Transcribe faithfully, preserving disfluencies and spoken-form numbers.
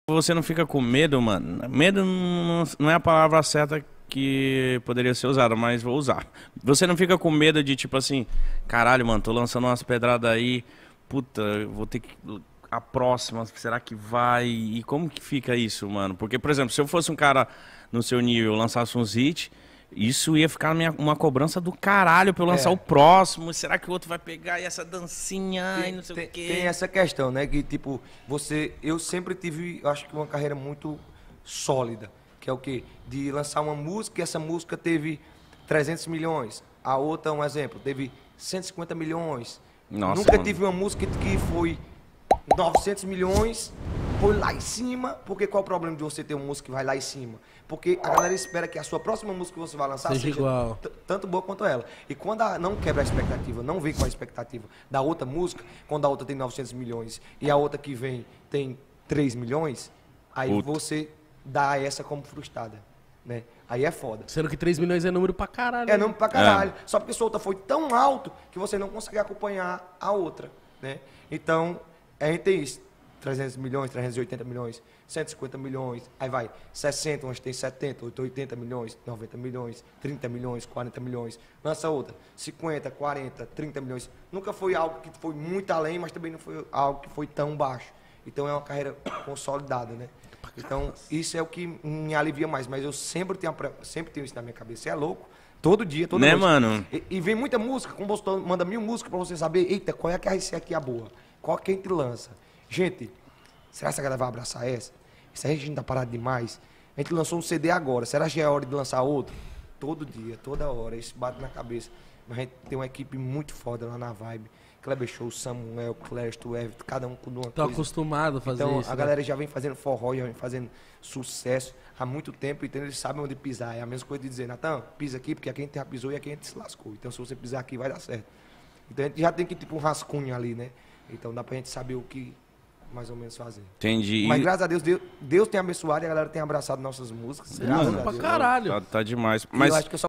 Você não fica com medo, mano? Medo não, não é a palavra certa que poderia ser usada, mas vou usar. Você não fica com medo de, tipo assim, caralho, mano, tô lançando umas pedradas aí, puta, eu vou ter que... A próxima, será que vai? E como que fica isso, mano? Porque, por exemplo, se eu fosse um cara no seu nível, lançasse uns hits, isso ia ficar minha, uma cobrança do caralho pra eu lançar É. o próximo. Será que o outro vai pegar e essa dancinha e Tem, não sei tem- o quê? tem essa questão, né? Que, tipo, você... Eu sempre tive, eu acho que uma carreira muito sólida. Que é o quê? De lançar uma música e essa música teve trezentos milhões. A outra, um exemplo, teve cento e cinquenta milhões. Nossa, Nunca mano. tive uma música que foi novecentos milhões, foi lá em cima. Porque qual é o problema de você ter uma música que vai lá em cima? Porque a galera espera que a sua próxima música que você vai lançar Seja seja, igual. t- tanto boa quanto ela. E quando a, não quebra a expectativa, não vem com a expectativa da outra música, quando a outra tem novecentos milhões e a outra que vem tem três milhões, aí Puta. você dá essa como frustrada, né? Aí é foda. Sendo que três milhões é número pra caralho. É número pra caralho. Só porque sua outra foi tão alto que você não consegue acompanhar a outra, né? Então, a gente tem isso. trezentos milhões, trezentos e oitenta milhões, cento e cinquenta milhões, aí vai sessenta, onde tem setenta, oitenta milhões, noventa milhões, trinta milhões, quarenta milhões. Lança outra, cinquenta, quarenta, trinta milhões. Nunca foi algo que foi muito além, mas também não foi algo que foi tão baixo. Então é uma carreira consolidada, né? Então isso é o que me alivia mais, mas eu sempre tenho, a pre- sempre tenho isso na minha cabeça. Você é louco? Todo dia, todo Né, noite. mano? E, e vem muita música, como você manda mil músicas pra você saber, eita, qual é que essa aqui é a boa? Qual que a gente lança? Gente, será que a galera vai abraçar essa? Se a gente não tá parado demais, a gente lançou um C D agora, será que já é hora de lançar outro? Todo dia, toda hora, isso bate na cabeça. Mas a gente tem uma equipe muito foda lá na Vibe. Kleber Show, Samuel, Clesto, Everton, cada um com uma Tô coisa. acostumado a fazer Então, isso. a né? galera já vem fazendo forró, já vem fazendo sucesso há muito tempo, então eles sabem onde pisar. É a mesma coisa de dizer, Natan, pisa aqui, porque aqui a gente já pisou e aqui a gente se lascou. Então, se você pisar aqui, vai dar certo. Então, a gente já tem que, tipo, um rascunho ali, né? Então, dá pra gente saber o que mais ou menos fazer. Entendi. Mas, E- graças a Deus, Deus, Deus tem abençoado e a galera tem abraçado nossas músicas. Graças Mano, a pra Deus. caralho. Tá, tá demais. E Mas eu acho que eu só